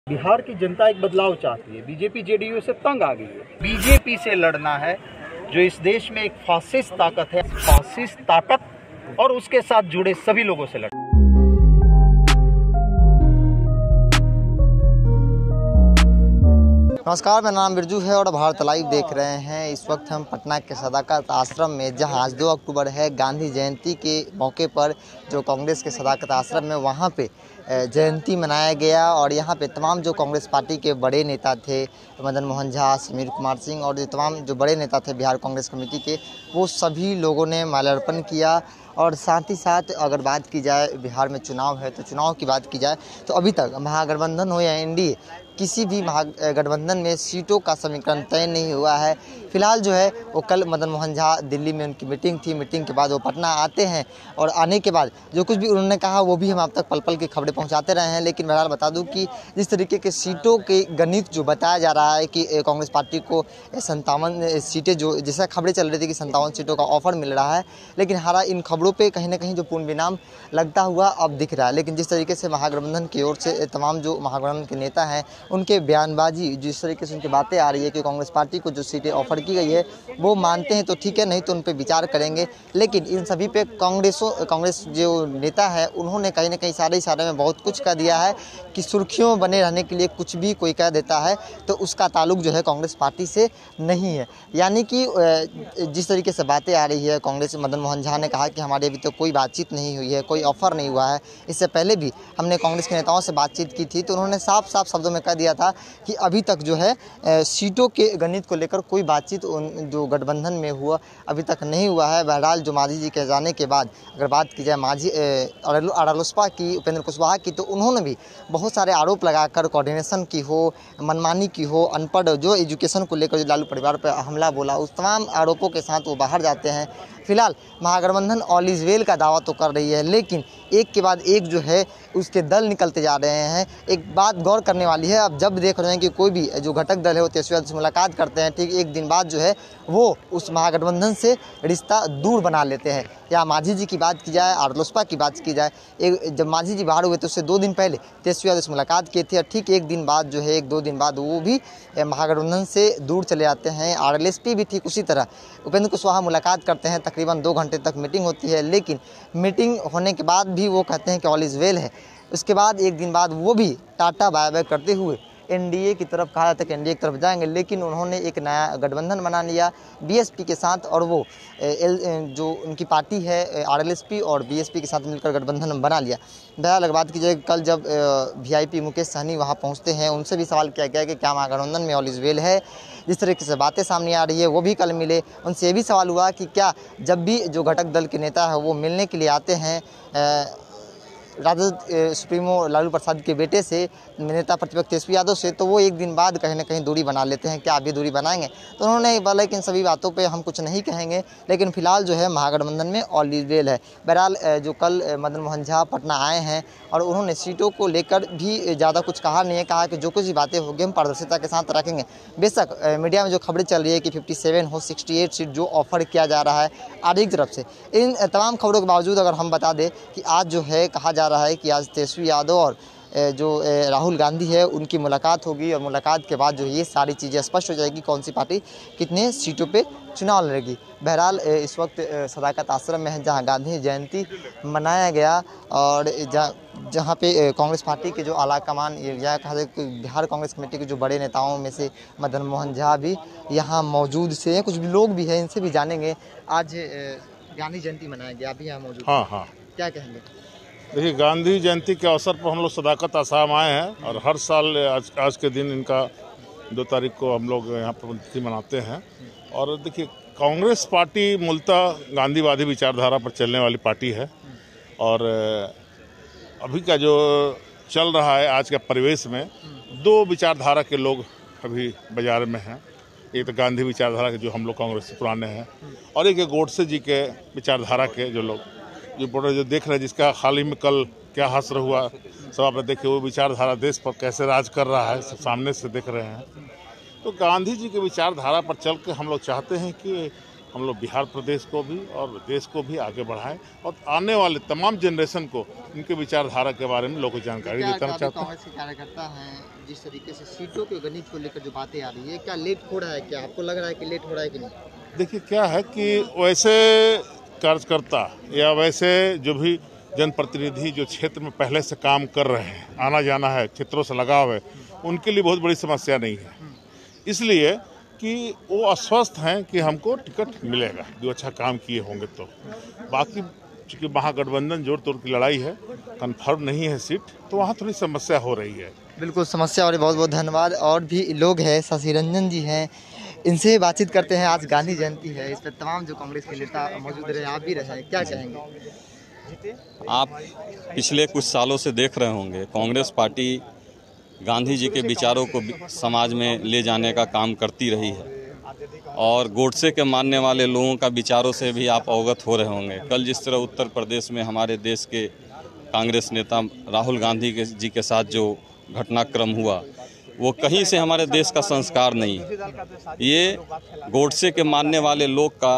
बिहार की जनता एक बदलाव चाहती है। बीजेपी जेडीयू से तंग आ गई है। बीजेपी से लड़ना है जो इस देश में एक फासिस्ट ताकत है, फासिस्ट ताकत और उसके साथ जुड़े सभी लोगों से लड़ना। नमस्कार, मेरा नाम बिरजू है और भारत लाइव देख रहे हैं। इस वक्त हम पटना के सदाकत आश्रम में, जहां आज 2 अक्टूबर है, गांधी जयंती के मौके पर जो कांग्रेस के सदाकत आश्रम में वहां पे जयंती मनाया गया। और यहां पे तमाम जो कांग्रेस पार्टी के बड़े नेता थे, मदन मोहन झा, समीर कुमार सिंह और जो तमाम जो बड़े नेता थे बिहार कांग्रेस कमेटी के, वो सभी लोगों ने माल्यार्पण किया। और साथ ही साथ अगर बात की जाए, बिहार में चुनाव है तो चुनाव की बात की जाए तो अभी तक महागठबंधन हो या एनडीए, किसी भी महागठबंधन में सीटों का समीकरण तय नहीं हुआ है। फिलहाल जो है वो कल मदन मोहन झा, दिल्ली में उनकी मीटिंग थी, मीटिंग के बाद वो पटना आते हैं और आने के बाद जो कुछ भी उन्होंने कहा वो भी हम आप तक पल पल की खबरें पहुंचाते रहे हैं। लेकिन बहरहाल बता दूं कि जिस तरीके के सीटों के गणित जो बताया जा रहा है कि कांग्रेस पार्टी को 57 सीटें, जो जैसा खबरें चल रही थी कि 57 सीटों का ऑफर मिल रहा है, लेकिन हारा इन खबरों पर कहीं ना कहीं जो पूर्ण विराम लगता हुआ अब दिख रहा है। लेकिन जिस तरीके से महागठबंधन की ओर से तमाम जो महागठबंधन के नेता हैं उनके बयानबाजी, जिस तरीके से उनकी बातें आ रही है कि कांग्रेस पार्टी को जो सीटें ऑफर की गई है वो मानते हैं तो ठीक है, नहीं तो उन पर विचार करेंगे। लेकिन इन सभी पे कांग्रेस जो नेता है उन्होंने कहीं ना कहीं इशारे में बहुत कुछ कह दिया है कि सुर्खियों बने रहने के लिए कुछ भी कोई कह देता है तो उसका ताल्लुक जो है कांग्रेस पार्टी से नहीं है। यानी कि जिस तरीके से बातें आ रही है, कांग्रेस मदन मोहन झा ने कहा कि हमारे अभी तो कोई बातचीत नहीं हुई है, कोई ऑफर नहीं हुआ है। इससे पहले भी हमने कांग्रेस के नेताओं से बातचीत की थी तो उन्होंने साफ साफ शब्दों में कह दिया था कि अभी तक जो है सीटों के गणित को लेकर कोई बातचीत जो गठबंधन में हुआ अभी तक नहीं हुआ है। बहरहाल जो मांझी जी के जाने के बाद अगर बात की जाए रालोसपा की, उपेंद्र कुशवाहा की, तो उन्होंने भी बहुत सारे आरोप लगाकर कोऑर्डिनेशन की हो, मनमानी की हो, अनपढ़ जो एजुकेशन को लेकर जो लालू परिवार पर हमला बोला, उस तमाम आरोपों के साथ वो बाहर जाते हैं। फिलहाल महागठबंधन ऑल इज वेल का दावा तो कर रही है, लेकिन एक के बाद एक जो है उसके दल निकलते जा रहे हैं। एक बात गौर करने वाली है, अब जब देख रहे हैं कि कोई भी जो घटक दल है वो तेजस्वी यादव से मुलाकात करते हैं, ठीक एक दिन बाद जो है वो उस महागठबंधन से रिश्ता दूर बना लेते हैं। या मांझी जी की बात की जाए, रालोसपा की बात की जाए, जब मांझी जी बाहर हुए तो उससे 2 दिन पहले तेजस्वी यादव से मुलाकात की थी और ठीक एक दिन बाद जो है 1-2 दिन बाद वो भी महागठबंधन से दूर चले जाते हैं। आरएलएसपी भी ठीक उसी तरह उपेंद्र कुशवाहा मुलाकात करते हैं, तकरीबन 2 घंटे तक मीटिंग होती है, लेकिन मीटिंग होने के बाद भी वो कहते हैं कि ऑल इज़ वेल है। उसके बाद एक दिन बाद वो भी टाटा बाय बाय करते हुए एनडीए की तरफ, कहा जाता है कि एनडीए की तरफ जाएंगे, लेकिन उन्होंने एक नया गठबंधन बना लिया बीएसपी के साथ और वो जो उनकी पार्टी है आरएलएसपी और बीएसपी के साथ मिलकर गठबंधन बना लिया। बहरहाल अगर बात की जाए, कल जब वीआईपी मुकेश सहनी वहाँ पहुँचते हैं, उनसे भी सवाल किया गया कि क्या महागठबंधन में ऑल इज वेल है। जिस तरीके से बातें सामने आ रही है वो भी कल मिले, उनसे ये भी सवाल हुआ कि क्या जब भी जो घटक दल के नेता है वो मिलने के लिए आते हैं राजद सुप्रीमो लालू प्रसाद के बेटे से, नेता प्रतिपक्ष तेजस्वी यादव से, तो वो एक दिन बाद कहीं ना कहीं दूरी बना लेते हैं, क्या अभी दूरी बनाएंगे? तो उन्होंने बोला कि इन सभी बातों पे हम कुछ नहीं कहेंगे, लेकिन फिलहाल जो है महागठबंधन में ऑल इज वेल है। बहरहाल जो कल मदन मोहन झा पटना आए हैं और उन्होंने सीटों को लेकर भी ज़्यादा कुछ कहा नहीं है, कहा कि जो कुछ भी बातें होगी हम पारदर्शिता के साथ रखेंगे। बेशक मीडिया में जो खबरें चल रही है कि 57 हो 68 सीट जो ऑफर किया जा रहा है आरजेडी की तरफ से, इन तमाम खबरों के बावजूद अगर हम बता दें कि आज जो है कहा जा रहा है कि आज तेजस्वी यादव और जो राहुल गांधी है उनकी मुलाकात होगी और मुलाकात के बाद जो ये सारी चीज़ें स्पष्ट हो जाएगी, कौन सी पार्टी कितने सीटों पे चुनाव लड़ेगी। बहरहाल इस वक्त सदाकत आश्रम में है जहां गांधी जयंती मनाया गया और जहां पे कांग्रेस पार्टी के जो आला कमान या कहा जाए बिहार कांग्रेस कमेटी के जो बड़े नेताओं में से मदन मोहन झा भी यहाँ मौजूद से हैं, कुछ भी लोग भी हैं, इनसे भी जानेंगे। आज गांधी जयंती मनाया गया, अभी यहाँ मौजूद। हाँ, क्या कहेंगे? देखिए, गांधी जयंती के अवसर पर हम लोग सदाकत आश्रम आए हैं और हर साल आज के दिन इनका 2 तारीख को हम लोग यहाँ पर तिथि मनाते हैं। और देखिए, कांग्रेस पार्टी मूलतः गांधीवादी विचारधारा पर चलने वाली पार्टी है और अभी का जो चल रहा है आज के परिवेश में 2 विचारधारा के लोग अभी बाजार में हैं। एक तो गांधी विचारधारा के जो हम लोग कांग्रेस से पुराने हैं और एक गोडसे जी के विचारधारा के जो लोग जो देख रहे हैं, जिसका हाल ही में कल क्या हश्र हुआ सब आपने देखे, वो विचारधारा देश पर कैसे राज कर रहा है सब सामने से देख रहे हैं। तो गांधी जी के विचारधारा पर चल के हम लोग चाहते हैं कि हम लोग बिहार प्रदेश को भी और देश को भी आगे बढ़ाएं और आने वाले तमाम जनरेशन को इनके विचारधारा के बारे में लोगों को जानकारी देना चाहते हैं। कांग्रेस के कार्यकर्ता हैं, जिस तरीके से सीटों के गणित को लेकर जो बातें आ रही है, क्या लेट हो रहा है? क्या आपको लग रहा है कि लेट हो रहा है कि नहीं? देखिए क्या है कि वैसे कार्यकर्ता या वैसे जो भी जनप्रतिनिधि जो क्षेत्र में पहले से काम कर रहे हैं, आना जाना है, क्षेत्रों से लगाव है, उनके लिए बहुत बड़ी समस्या नहीं है। इसलिए कि वो आश्वस्त हैं कि हमको टिकट मिलेगा जो अच्छा काम किए होंगे। तो बाकी चूँकि महागठबंधन जोड़ तोड़ की लड़ाई है, कन्फर्म नहीं है सीट, तो वहाँ थोड़ी समस्या हो रही है। बिल्कुल समस्या और बहुत बहुत धन्यवाद। और भी लोग हैं, शशि रंजन जी हैं, इनसे बातचीत करते हैं। आज गांधी जयंती है, इस पर तमाम जो कांग्रेस के नेता मौजूद रहे, आप भी रहे, क्या कहेंगे? आप पिछले कुछ सालों से देख रहे होंगे कांग्रेस पार्टी गांधी जी के विचारों को समाज में ले जाने का काम करती रही है और गोडसे के मानने वाले लोगों का विचारों से भी आप अवगत हो रहे होंगे। कल जिस तरह उत्तर प्रदेश में हमारे देश के कांग्रेस नेता राहुल गांधी जी के साथ जो घटनाक्रम हुआ, वो कहीं से हमारे देश का संस्कार नहीं है। ये गोडसे के मानने वाले लोग का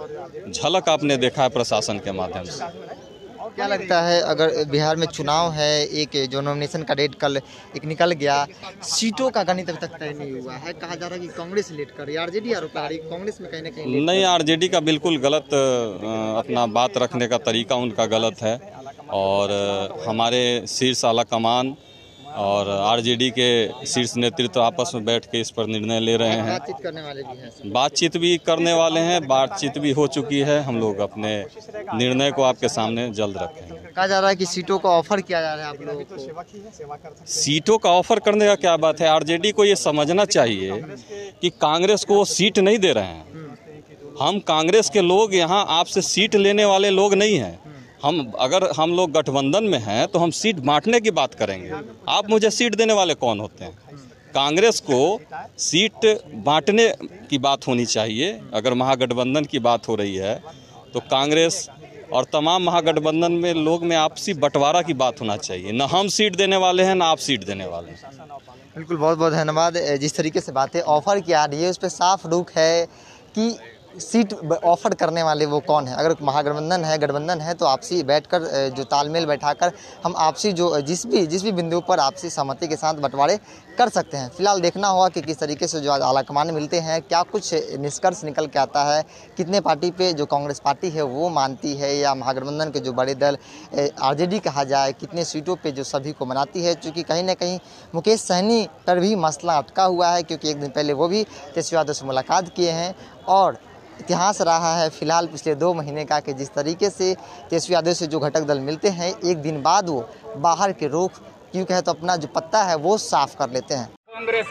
झलक आपने देखा है प्रशासन के माध्यम से। क्या लगता है, अगर बिहार में चुनाव है, एक जो नॉमिनेशन का डेट कल एक निकल गया, सीटों का गणित अभी तक तय नहीं हुआ है, कहा जा रहा है कि कांग्रेस लेट कर रही है, आरजेडी आरोप लगा रही है कांग्रेस में कहीं ना कहीं नहीं, आरजेडी का बिल्कुल गलत अपना बात रखने का तरीका उनका गलत है और हमारे शीर्ष आला कमान और आरजेडी के शीर्ष नेतृत्व आपस में बैठ के इस पर निर्णय ले रहे हैं। बातचीत करने वाले भी हैं, बातचीत भी करने वाले हैं, बातचीत भी हो चुकी है। हम लोग अपने निर्णय को आपके सामने जल्द रखेंगे। कहा जा रहा है कि सीटों का ऑफर किया जा रहा है आप लोगों को। सीटों का ऑफर करने का क्या बात है? आरजेडी को ये समझना चाहिए कि कांग्रेस को वो सीट नहीं दे रहे हैं। हम कांग्रेस के लोग यहाँ आपसे सीट लेने वाले लोग नहीं हैं। अगर हम लोग गठबंधन में हैं तो हम सीट बांटने की बात करेंगे। आप मुझे सीट देने वाले कौन होते हैं? कांग्रेस को सीट बांटने की बात होनी चाहिए। अगर महागठबंधन की बात हो रही है तो कांग्रेस और तमाम महागठबंधन में लोग में आपसी बंटवारा की बात होना चाहिए। ना हम सीट देने वाले हैं, ना आप सीट देने वाले हैं। बिल्कुल, बहुत बहुत धन्यवाद। जिस तरीके से बातें ऑफर की आ रही है, उस पर साफ रुख है कि सीट ऑफर करने वाले वो कौन है। अगर महागठबंधन है, गठबंधन है, तो आपसी बैठकर जो तालमेल बैठाकर हम आपसी जो जिस भी बिंदु पर आपसी सहमति के साथ बंटवारे कर सकते हैं। फिलहाल देखना होगा कि किस तरीके से जो आलाकमान मिलते हैं, क्या कुछ निष्कर्ष निकल के आता है, कितने पार्टी पे जो कांग्रेस पार्टी है वो मानती है, या महागठबंधन के जो बड़े दल आरजेडी कहा जाए, कितने सीटों पे जो सभी को मनाती है। चूँकि कहीं ना कहीं मुकेश सहनी पर भी मसला अटका हुआ है, क्योंकि एक दिन पहले वो भी तेजस्वी यादव से मुलाकात किए हैं और इतिहास रहा है फिलहाल पिछले 2 महीने का कि जिस तरीके से तेजस्वी यादव से जो घटक दल मिलते हैं, एक दिन बाद वो बाहर के रुख क्यों कहे तो अपना जो पत्ता है वो साफ कर लेते हैं। कांग्रेस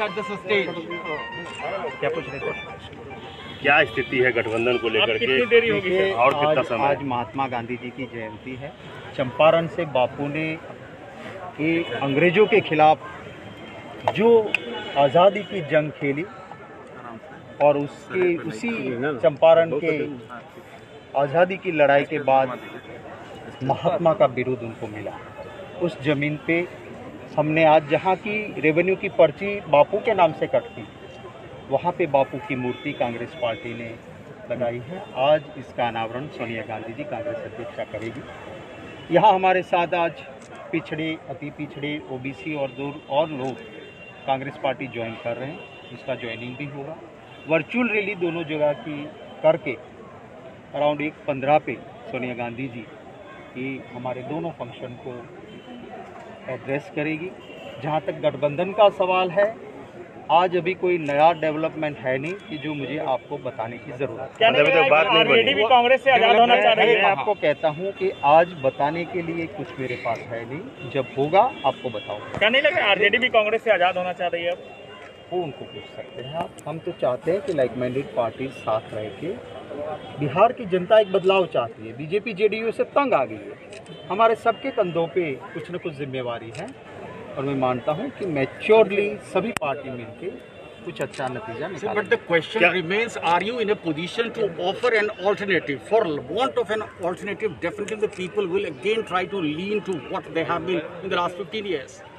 क्या पूछ रहे थे? क्या स्थिति है गठबंधन को लेकर के? कितनी देरी होगी सर? और कितना समय? आज महात्मा गांधी जी की जयंती है। चंपारण से बापू ने अंग्रेजों के खिलाफ जो आज़ादी की जंग खेली और उसी चंपारण के आज़ादी की लड़ाई के बाद महात्मा का बिरुद उनको मिला। उस जमीन पे हमने आज जहाँ की रेवेन्यू की पर्ची बापू के नाम से कटती, वहाँ पे बापू की मूर्ति कांग्रेस पार्टी ने लगाई है। आज इसका अनावरण सोनिया गांधी जी कांग्रेस अध्यक्षा करेगी। यहाँ हमारे साथ आज पिछड़े, अति पिछड़े, ओबीसी और दूर और लोग कांग्रेस पार्टी ज्वाइन कर रहे हैं। इसका ज्वाइनिंग भी होगा। वर्चुअल रैली दोनों जगह की करके अराउंड 1:15 पे सोनिया गांधी जी की हमारे दोनों फंक्शन को एड्रेस करेगी। जहां तक गठबंधन का सवाल है, आज अभी कोई नया डेवलपमेंट है नहीं कि जो मुझे आपको बताने की जरूरत है। भी कांग्रेस से आजाद होना चाह रही है। मैं आपको कहता हूं कि आज बताने के लिए कुछ मेरे पास है नहीं, जब होगा आपको बताऊंगा। क्या नहीं लगा आरजेडी भी कांग्रेस से आजाद होना चाह रही है? वो उनको पूछ सकते हैं आप। हम तो चाहते हैं कि लाइक माइंडेड पार्टी साथ रह के, बिहार की जनता एक बदलाव चाहती है। बीजेपी जेडीयू से तंग आ गई है। हमारे सबके कंधों पे कुछ न कुछ जिम्मेवारी है और मैं मानता हूं कि मैच्योरली सभी पार्टी मिलके कुछ अच्छा नतीजा निकालेंगे। But the question remains, are you in a position to offer an alternative? For want of an alternative, definitely the people will again try to lean to what they have been in the last 15 years.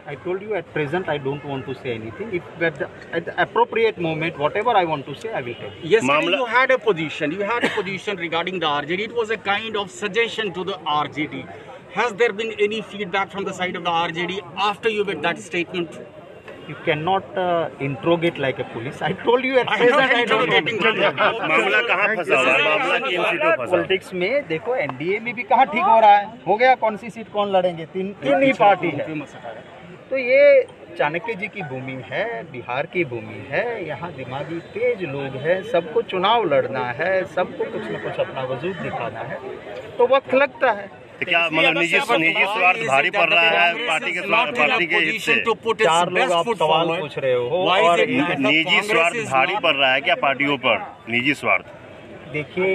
I told you at present I don't want to say anything. If at the appropriate moment, whatever I want to say, I will tell you. Yesterday you had a position. You had a position regarding the RJD. It was a kind of suggestion to the RJD. Has there been any feedback from the side of the RJD after you made that statement? You cannot interrogate like a police. I told you at present I don't want to. मामला कहाँ फंसा हुआ है? मामला किन सीटों पर फंसा? पॉलिटिक्स में देखो एनडीए में भी कहाँ ठीक हो रहा है, हो गया कौन सी सीट कौन लड़ेंगे, तीन ही पार्टी है। तो ये चाणक्य जी की भूमि है, बिहार की भूमि है, यहाँ दिमागी तेज लोग हैं, सबको चुनाव लड़ना है, सबको कुछ न कुछ अपना वजूद दिखाना है, तो वक्त लगता है। तो क्या मतलब निजी स्वार्थ भारी पड़ रहा है पार्टी के हित से? चार लोग आप सवाल पूछ रहे हो और निजी स्वार्थ भारी पड़ रहा है क्या पार्टियों पर? निजी स्वार्थ देखिए,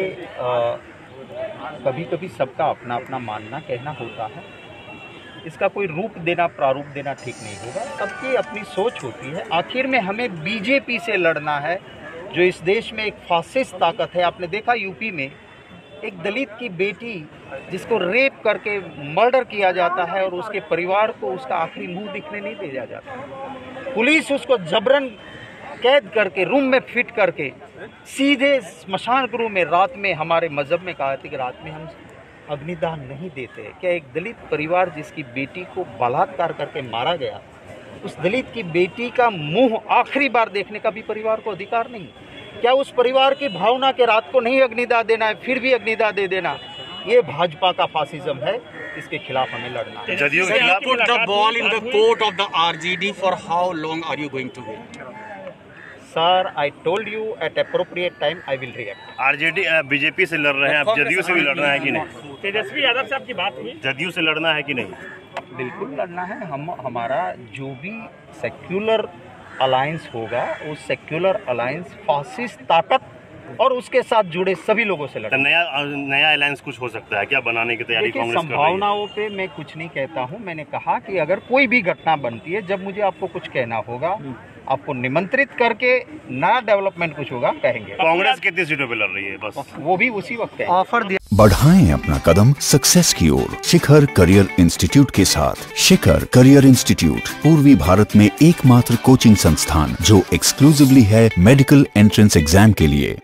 कभी कभी सबका अपना अपना मानना कहना होता है, इसका कोई रूप देना प्रारूप देना ठीक नहीं होगा, सबकी अपनी सोच होती है। आखिर में हमें बीजेपी से लड़ना है, जो इस देश में एक फासिस्ट ताकत है। आपने देखा यूपी में एक दलित की बेटी जिसको रेप करके मर्डर किया जाता है और उसके परिवार को उसका आखिरी मुंह दिखने नहीं दिया जाता, पुलिस उसको जबरन कैद करके रूम में फिट करके सीधे स्मशान गृह में रात में, हमारे मजहब में कहा था कि रात में हम अग्निदान नहीं देते। क्या एक दलित परिवार जिसकी बेटी को बलात्कार करके मारा गया, उस दलित की बेटी का मुंह आखिरी बार देखने का भी परिवार को अधिकार नहीं? क्या उस परिवार की भावना के रात को नहीं अग्निदाह देना है, फिर भी अग्निदाह दे देना? ये भाजपा का फासिज्म है, इसके खिलाफ हमें लड़ना है। जदयू के खिलाफ Put the ball in the court of the RJD. For how long are you going to wait? Sir, I told you at appropriate time I will react. RJD BJP से लड़ रहे हैं, अब जदयू से भी लड़ना है कि नहीं? तेजस्वी यादव से आपकी बात हुई? जदयू से लड़ना है कि नहीं? बिल्कुल लड़ना है। हमारा जो भी सेक्युलर अलायंस होगा, उस सेक्युलर अलायंस फासिस्ट ताकत और उसके साथ जुड़े सभी लोगों से लड़ना। नया अलायंस कुछ हो सकता है क्या बनाने की तैयारी कांग्रेस कर रही है? संभावनाओं पे मैं कुछ नहीं कहता हूँ। मैंने कहा कि अगर कोई भी घटना बनती है, जब मुझे आपको कुछ कहना होगा, आपको निमंत्रित करके नया डेवलपमेंट कुछ होगा, कहेंगे। कांग्रेस कितनी सीटों पे लड़ रही है? बस वो भी उसी वक्त ऑफर दिया। बढ़ाएं अपना कदम सक्सेस की ओर शिखर करियर इंस्टीट्यूट के साथ। शिखर करियर इंस्टीट्यूट पूर्वी भारत में एकमात्र कोचिंग संस्थान जो एक्सक्लूसिवली है मेडिकल एंट्रेंस एग्जाम के लिए।